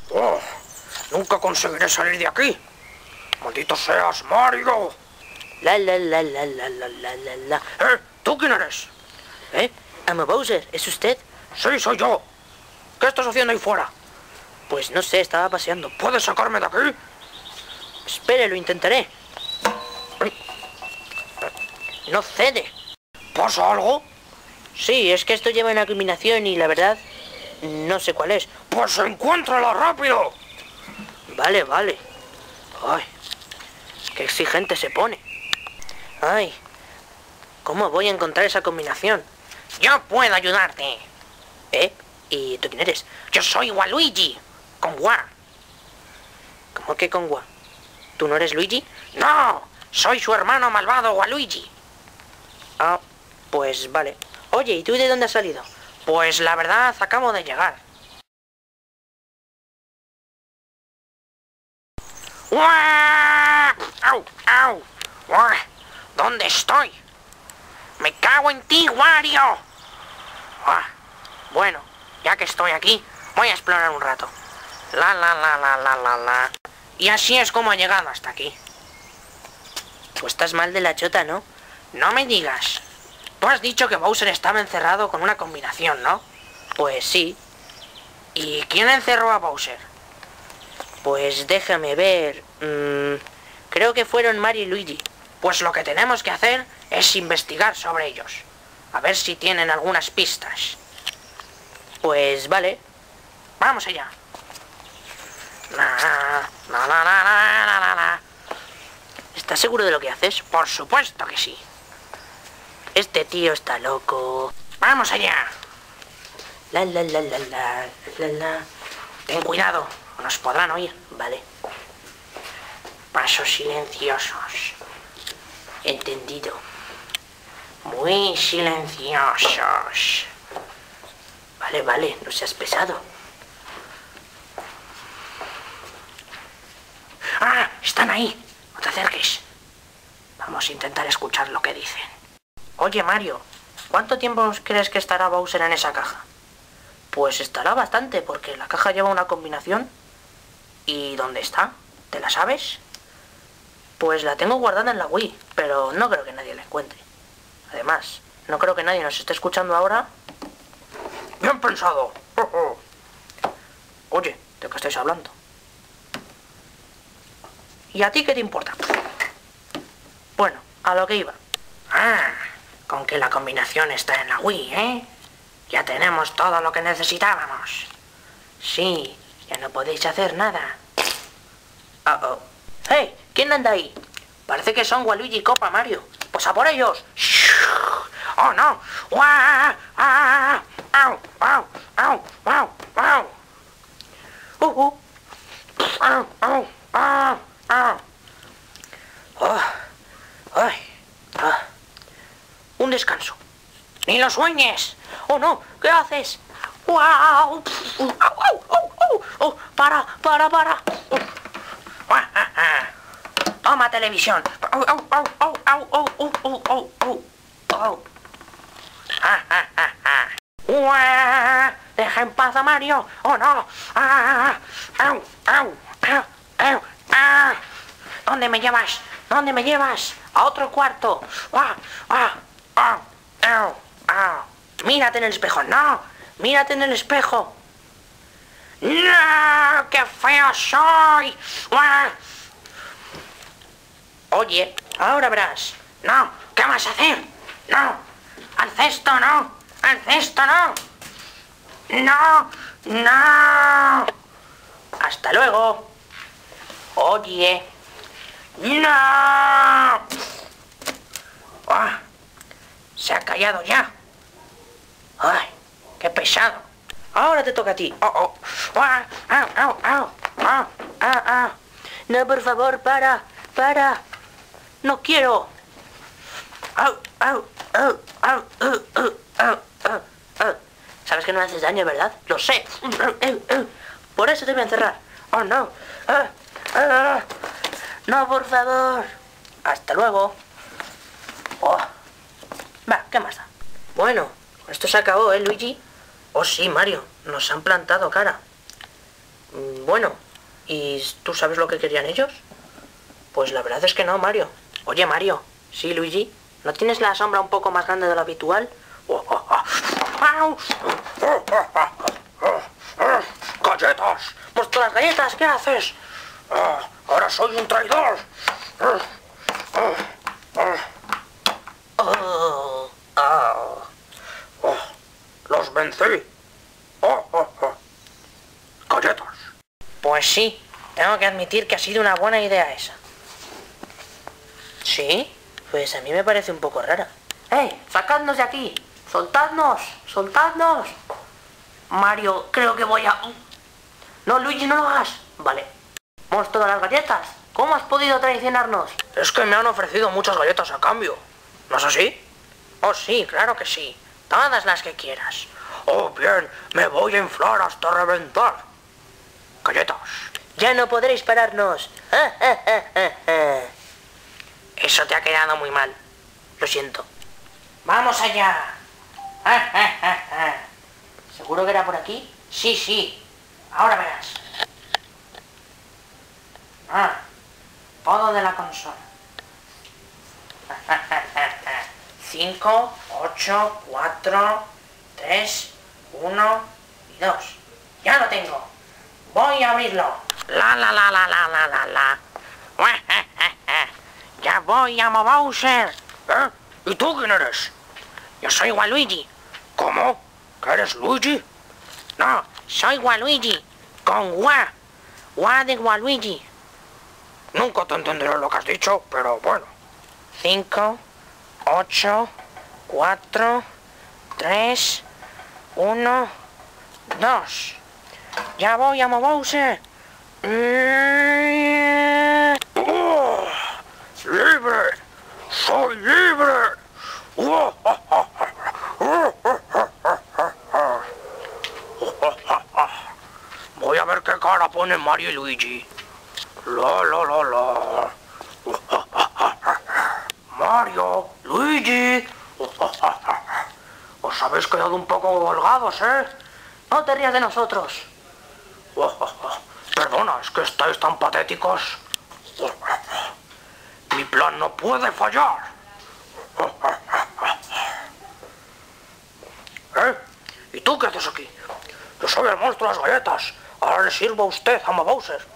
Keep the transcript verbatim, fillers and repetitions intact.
Oh, nunca conseguiré salir de aquí. ¡Maldito seas, Mario! La la la la la la la la la. ¿Eh? ¿Tú quién eres? ¿Eh? Amo Bowser, ¿es usted? Sí, soy yo. ¿Qué estás haciendo ahí fuera? Pues no sé, estaba paseando. ¿Puedes sacarme de aquí? Espere, lo intentaré. No cede. ¿Pasa algo? Sí, es que esto lleva una combinación y la verdad no sé cuál es. Pues encuéntrala rápido. Vale, vale. Ay, qué exigente se pone. Ay, ¿cómo voy a encontrar esa combinación? Yo puedo ayudarte. ¿Eh? ¿Y tú quién eres? Yo soy Waluigi, con Wa. ¿Cómo que con Gua? ¿Tú no eres Luigi? No, soy su hermano malvado Waluigi. Ah, pues vale. Oye, ¿y tú de dónde has salido? Pues la verdad, acabo de llegar. ¡Uah! ¡Au! ¡Au! ¡Uah! ¿Dónde estoy? ¡Me cago en ti, Wario! ¡Uah! Bueno, ya que estoy aquí, voy a explorar un rato. La la la la la la la. Y así es como he llegado hasta aquí. Tú estás mal de la chota, ¿no? No me digas. Tú has dicho que Bowser estaba encerrado con una combinación, ¿no? Pues sí. ¿Y quién encerró a Bowser? Pues déjame ver. Mm, creo que fueron Mario y Luigi. Pues lo que tenemos que hacer es investigar sobre ellos. A ver si tienen algunas pistas. Pues vale. Vamos allá. La, la, la, la, la, la, la. ¿Estás seguro de lo que haces? Por supuesto que sí. Este tío está loco. Vamos allá. La la la la la la la. Ten cuidado, nos podrán oír. Vale. Pasos silenciosos. Entendido. Muy silenciosos. Vale, vale, no seas pesado. ¡Ah! Están ahí. No te acerques. Vamos a intentar escuchar lo que dicen. Oye, Mario, ¿cuánto tiempo crees que estará Bowser en esa caja? Pues estará bastante, porque la caja lleva una combinación. ¿Y dónde está? ¿Te la sabes? Pues la tengo guardada en la Wii, pero no creo que nadie la encuentre. Además, no creo que nadie nos esté escuchando ahora. Bien pensado. Oye, ¿de qué estáis hablando? ¿Y a ti qué te importa? Bueno, a lo que iba. Ah, con que la combinación está en la Wii, ¿eh? Ya tenemos todo lo que necesitábamos. Sí, ya no podéis hacer nada. Uh oh. ¡Hey! ¿Quién anda ahí? Parece que son Waluigi y Copa Mario. Pues a por ellos. ¡Oh, no! ¡Guau! ¡Ah! ¡Au! ¡Au! ¡Au! ¡Au! ¡Au! ¡Uh, uh! ¡Au! ¡Au! ¡Au! ¡Au! Oh. ¡Ay! Ah. Un descanso. ¡Ni lo sueñes! ¡Oh, no! ¿Qué haces? ¡Wow! ¡Au! ¡Au! ¡Au! ¡Au! ¡Oh! ¡Para! ¡Para! ¡Para! Uh. Ah, ah, ah. Toma televisión. ¡Au! ¡Au! ¡Au! ¡Au! ¡Au! ¡Au! ¡Au! ¡Au! ¡Au! ¡Au! ¡Ah, ah, ah, ah! ¡Uah! ¡Deja en paz a Mario! ¡Oh, no! ¡Ah! ¡Au! ¡Au! ¡Au! ¡Au! ¡Ah! ¿Dónde me llevas? ¿Dónde me llevas? A otro cuarto. ¡Ah! ¡Ah! ¡Ah! ¡Au! ¡Au! Mírate en el espejo. ¡No! Mírate en el espejo. ¡No! ¡Qué feo soy! ¡Ah! Oye, ahora verás. ¡No! ¿Qué vas a hacer? ¡No! ¡Al cesto no! ¡Al cesto no! ¡No! ¡No! Hasta luego. Oye. ¡No! ¡Ah! Se ha callado ya. ¡Ay! ¡Qué pesado! Ahora te toca a ti. ¡Oh, oh! ¡Ah! ¡Au, au, au! ¡Ah! ¡Ah, ah! No, por favor, para. Para. No quiero. ¡Au, au, au, au, au, au, au, au, au! Sabes que no me haces daño, ¿verdad? Lo sé. Por eso te voy a encerrar. ¡Oh, no! ¡Ah! ¡Ah! No, por favor. Hasta luego. Oh. Va, ¿qué más da? Bueno, esto se acabó, ¿eh, Luigi? Oh, sí, Mario. Nos han plantado cara. Mm, Bueno, ¿y tú sabes lo que querían ellos? Pues la verdad es que no, Mario. Oye, Mario. Sí, Luigi. ¿No tienes la sombra un poco más grande de lo habitual? ¡Galletas! ¡Vuestras galletas! ¿Qué haces? Ah, ¡ahora soy un traidor! Oh, oh. Oh, ¡los vencí! Oh, oh, oh. ¡Galletas! Pues sí, tengo que admitir que ha sido una buena idea esa. ¿Sí? Pues a mí me parece un poco rara. ¡Eh! ¡Sacadnos de aquí! ¡Soltadnos! ¡Soltadnos! Mario, creo que voy a... No, Luigi, no lo hagas. Vale. ¿Hemos todas las galletas? ¿Cómo has podido traicionarnos? Es que me han ofrecido muchas galletas a cambio. ¿No es así? Oh, sí, claro que sí. Todas las que quieras. Oh, bien, me voy a inflar hasta reventar. Galletas. Ya no podréis pararnos. Eso te ha quedado muy mal. Lo siento. ¡Vamos allá! ¿Seguro que era por aquí? Sí, sí. Ahora verás. Ah, todo de la consola. cinco, ocho, cuatro, tres, uno y dos. Ya lo tengo. Voy a abrirlo. La la la la la la la la. Ya voy, amo Bowser. ¿Eh? ¿Y tú quién eres? Yo soy Waluigi. ¿Cómo? ¿Que eres Luigi? No, soy Waluigi. Con Wa. Wa de Waluigi. Nunca te entenderé lo que has dicho, pero bueno. cinco, ocho, cuatro, tres, uno, dos. Ya voy, amo Bowser. ¡Oh! ¡Libre! ¡Soy libre! ¡Oh! Voy a ver qué cara ponen Mario y Luigi. La la la la. Mario, Luigi. Os habéis quedado un poco holgados, ¿eh? No te rías de nosotros. Perdona, es que estáis tan patéticos. Mi plan no puede fallar. ¿Eh? ¿Y tú qué haces aquí? Yo soy el monstruo de las galletas. Ahora le sirvo a usted, amo Bowser.